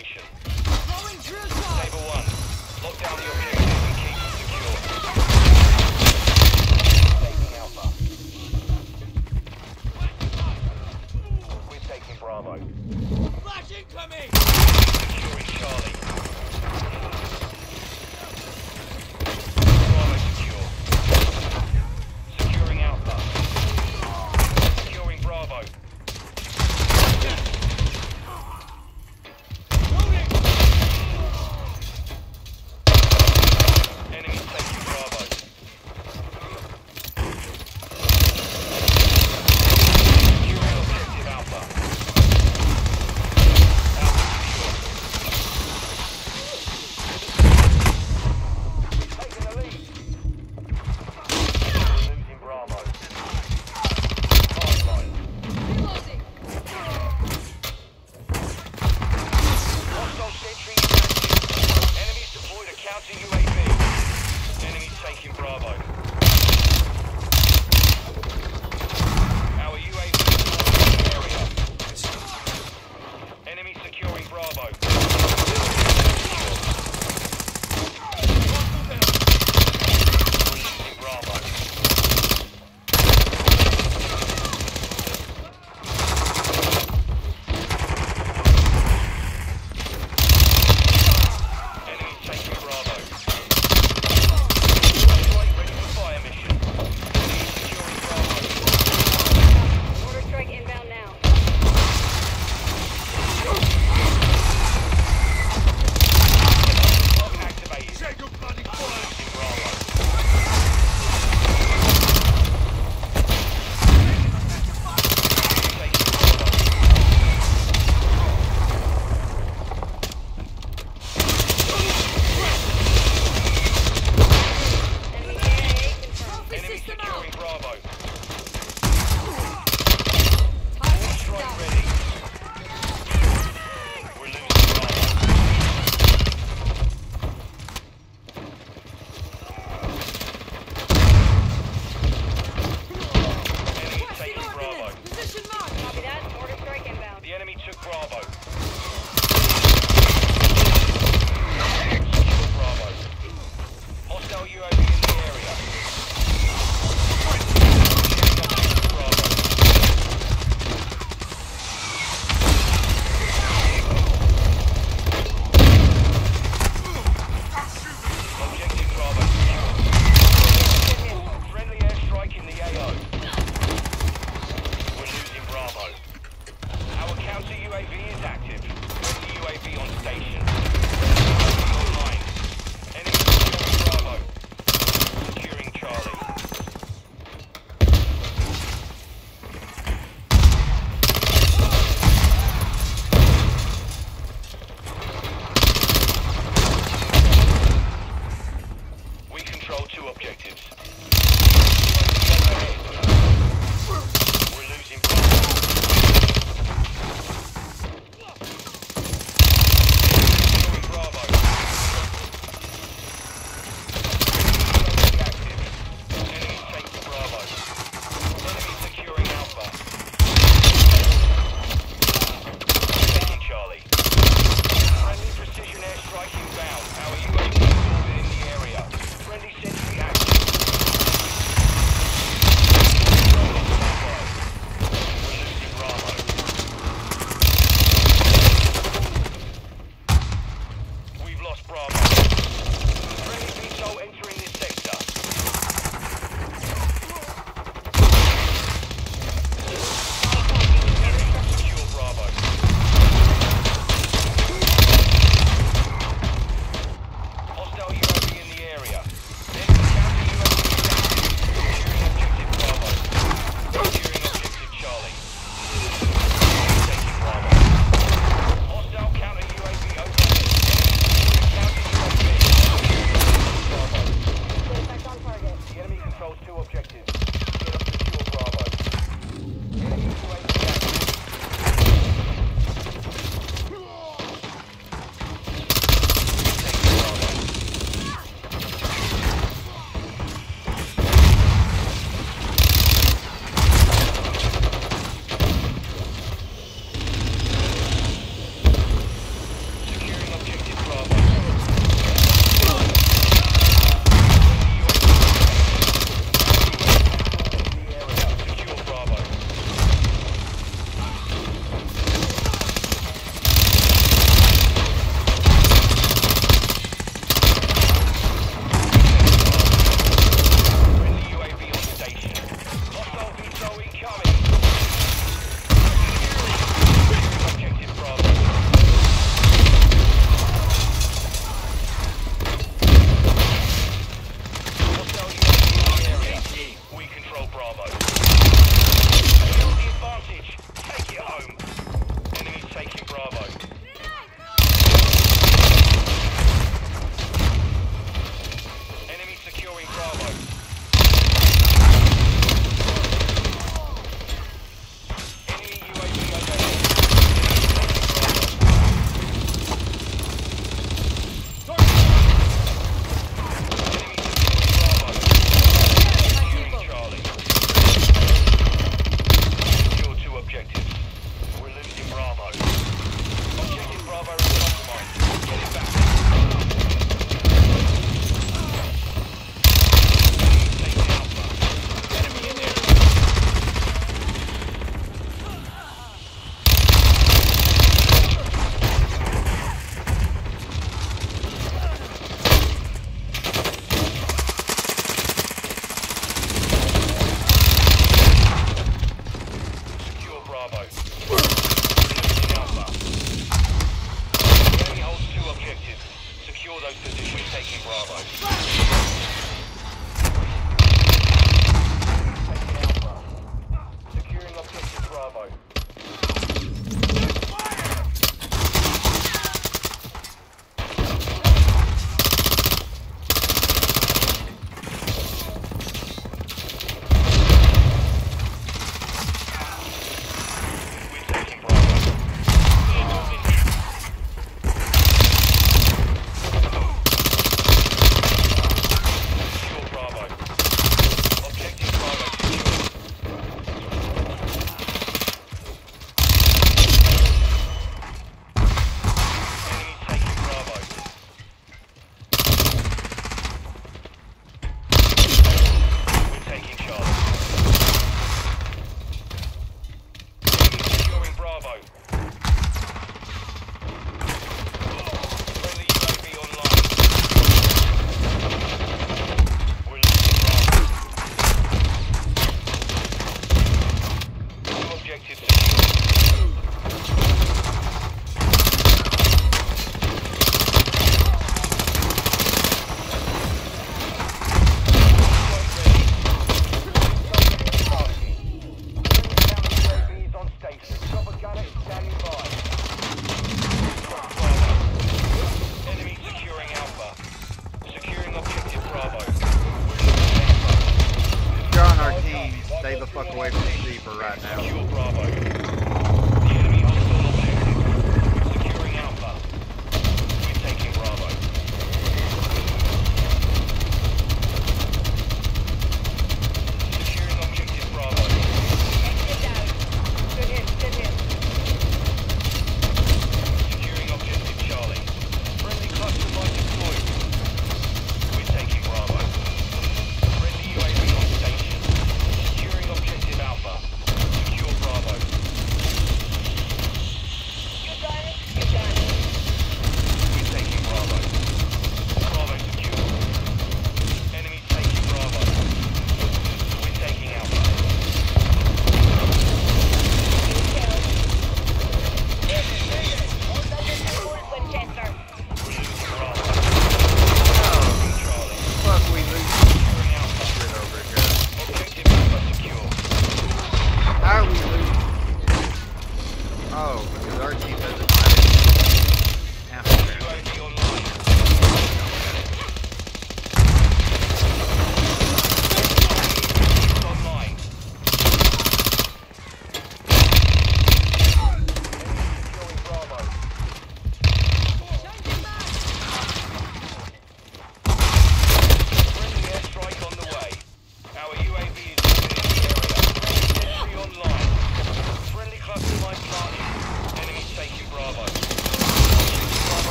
information. Saber 1, lock down the objective and keep them secure. Taking Alpha. We're taking Bravo. Flash incoming! Securing Charlie. Bravo secure. Securing Alpha. Securing Bravo. Enemy taking Bravo. Securing objective Alpha. Alpha secure. Taking the lead. Losing Bravo. Hardline. Reloading! Hostile sentry is active. Enemies deployed a counter UAV. Enemies taking Bravo. Our UAV is in the area. Enemy securing Bravo. Losing Bravo. Enemy taking Bravo. Flight ready for fire mission. Enemy securing Bravo. Mortar strike inbound now. Lock activated. Check your bloody fire! Losing Bravo. Taking Bravo. Enemy KIA confirmed. Enemy System securing out! Bravo. Target Strike down. ready. We're losing Bravo. Enemy taking Bravo. Position mark! Copy that. Mortar strike inbound. The enemy took Bravo. Secure Bravo. Hostile UAV in the area. Bravo. Objective Bravo secure. Friendly airstrike in the AO. We're losing Bravo. Our counter UAV is active. Friendly UAV on station. UAV online. Enemy securing Bravo. Securing Charlie. We control 2 objectives. We're losing Bravo.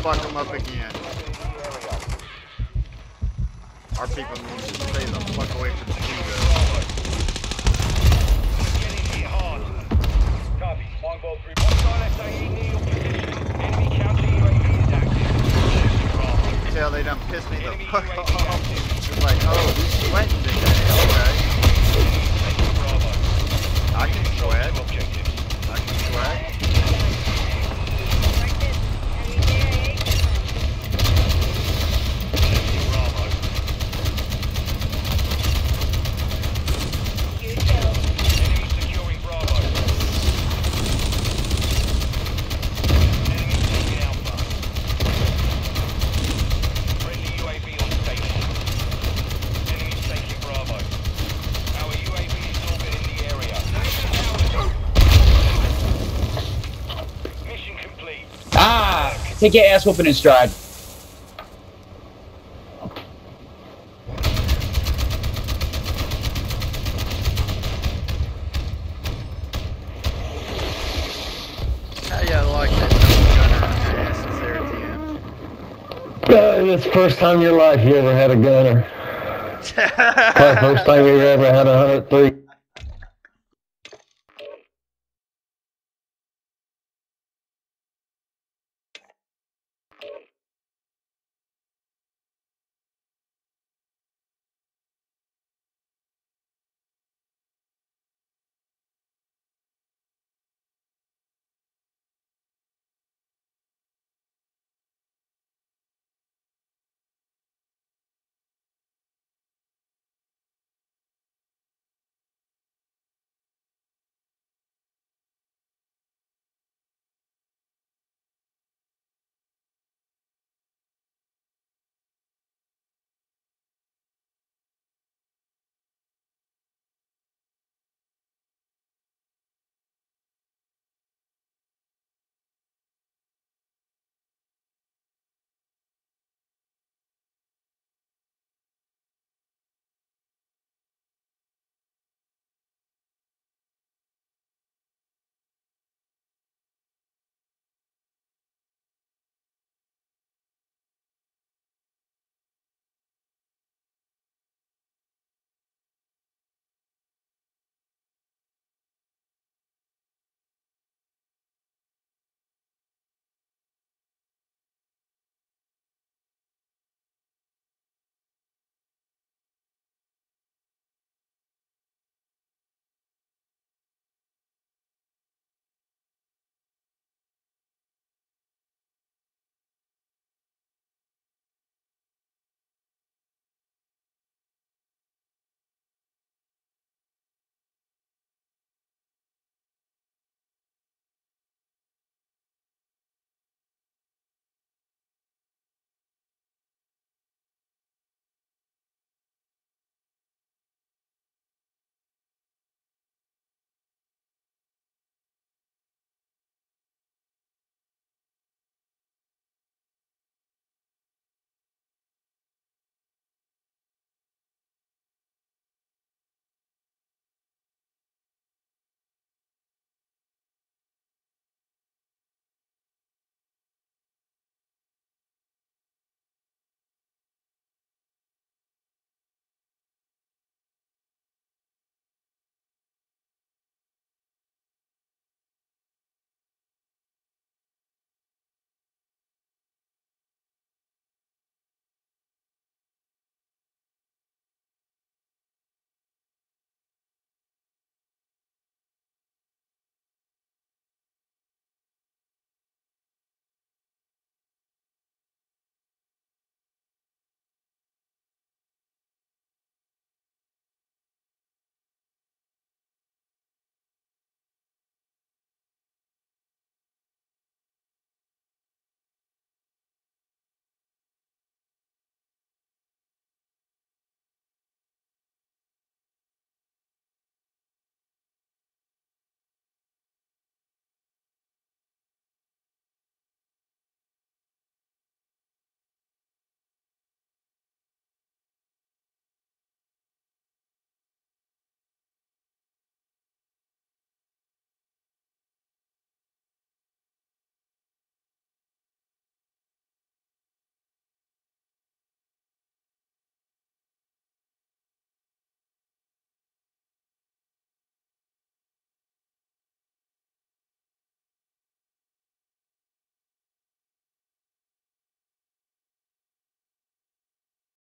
fuck them up again. Our people need to stay the fuck away from the Kivo. Getting hit hard. Copy. Longbow 3. Hostile SAE near your position. Enemy counter UAV is active. Bravo. Tell they done pissed me the Enemy fuck UAV off. active. It's like, oh, he's sweating today. Okay. Taking Bravo. I can sweat. Two objectives. I can sweat. Corrected. Enemy KIA confirmed. Taking Bravo. Huge kill. Enemy securing Bravo. Enemy taking Alpha. Friendly UAV on station. Enemy taking Bravo. Our UAV is orbiting the area. Mission complete. Ah! Take your ass whooping in stride. How you like that gunner on your asses there at the end? It's the first time in your life you ever had a gunner. Probably first time you ever had a 103.